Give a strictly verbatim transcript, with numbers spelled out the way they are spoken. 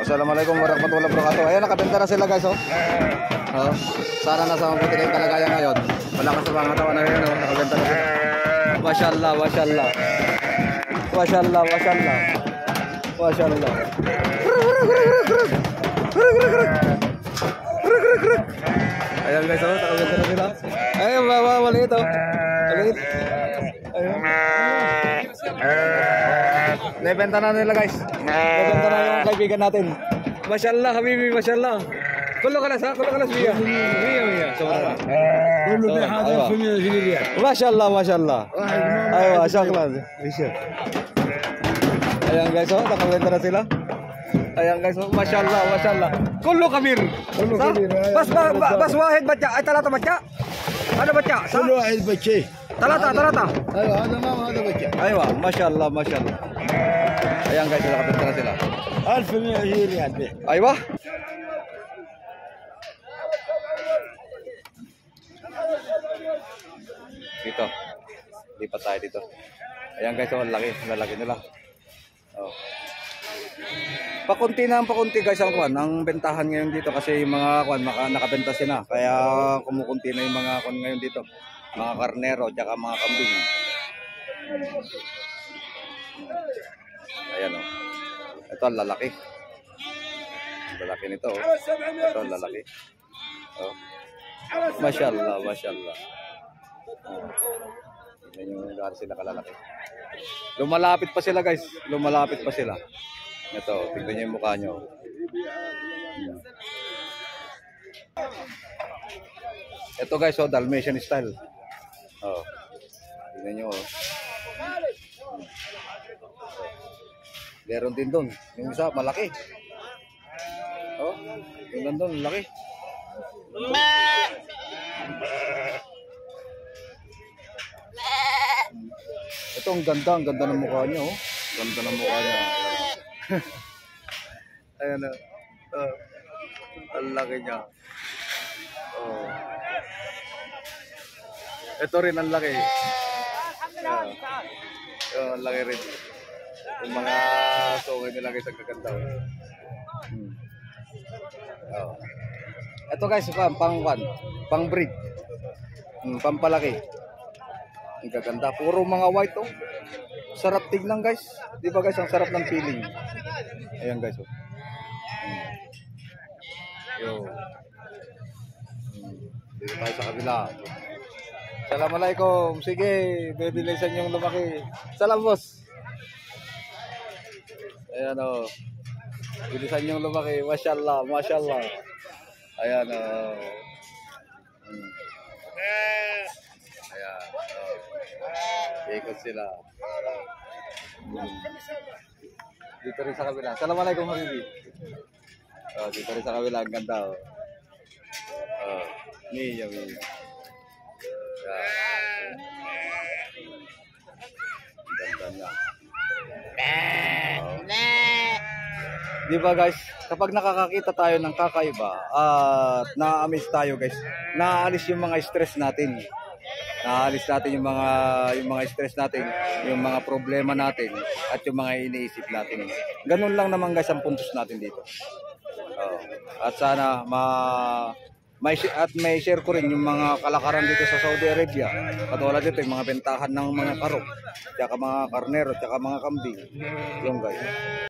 Assalamualaikum warahmatullahi wabarakatuh. Ayan, nakabenta na sila guys, oh. Oh, sana nasa mabuti kayong kalagayan ngayon. Malakas sa mga tawa na yun, oh. Nakabenta na sila. Masyaallah, masyaallah. Masyaallah, masyaallah. Masyaallah. Ayan guys, oh, nakabenta na sila. Ayun, bawa, maliit, oh. Maliit. Ayun. Nebenta na nila guys. Nebenta na yung kaibigan natin. Masyaallah, habibi, masyaallah. Kulo ka nas, ha? Kulo ka nas, Mia. Mia, Mia. Sobra. Kulo bi hada fumia jiliya. Masyaallah, masyaallah. Aywa, shukran. Ayan guys, oh, nakabenta na sila. Ayan guys, oh, masyaallah, masyaallah. Kulo kabir. Kulo kabir. Bas bas wahid baca, ay talata baca. Ada baca. Kulo wahid baca. Talata, talata. Aywa, hada ma hada baca. Aywa, masyaallah, masyaallah. Ayan guys, nakabenta na sila. ألف ومئة ريال به. Aywa. Dito. Lipat tayo dito. Ayan guys, oh, laki, lalaki nila. Oh. Pakunti na ang pakunti guys ang kwan, ang bentahan ngayon dito kasi yung mga kwan maka, nakabenta sila. Kaya kumukunti na yung mga kwan ngayon dito. Mga karnero, tsaka mga kambing. Ayan oh. Ito ang lalaki. Lalaki nito oh. Ito ang lalaki. Oh. Masyaallah, masyaallah. Oh. Yan yung lugar sila kalalaki. Lumalapit pa sila guys. Lumalapit pa sila. Ito, tignan niyo yung mukha nyo. Ito guys, oh, Dalmatian style. Oh. Tignan nyo oh. Meron din doon. Yung isa, malaki. Oh, yung nandun, laki. Ito, ang ganda. Ang ganda ng mukha niya, oh. Ganda ng mukha niya. Ayan, oh. Oh. Ang laki niya. Oh. Ito rin, ang laki. Oh. Oh, ang laki rin. Yung mga sungay nila guys, ang kaganda. Hmm. Oh. Ito guys, pang pang pang breed. Hmm, pampalaki. Ang kaganda. Puro mga white oh. Sarap tignan guys. Di ba guys, ang sarap ng feeling. Ayan guys oh. Hmm. Yo. Hmm. Dito tayo sa kabila. Assalamualaikum. Sige, bibilisan yung lumaki. Salam boss. Ayan o. Bilisan yung lumaki. Masyaallah, masyaallah. Ayan o. Hmm. Ayan o. Ikot sila. Hmm. Dito rin sa kabila. Assalamualaikum habibi. Oh, dito rin sa kabila. Ang ganda o. Oh. Niya, niya. Ayan. Ang ganda niya. Di ba guys, kapag nakakakita tayo ng kakaiba at uh, na-amaze tayo guys, naaalis yung mga stress natin. Naaalis natin yung mga yung mga stress natin, yung mga problema natin at yung mga iniisip natin. Ganun lang naman guys ang puntos natin dito. Uh, at sana ma may at may share ko rin yung mga kalakaran dito sa Saudi Arabia. Katulad dito yung mga bentahan ng mga karok, tsaka mga karnero, tsaka mga kambing. Yung guys.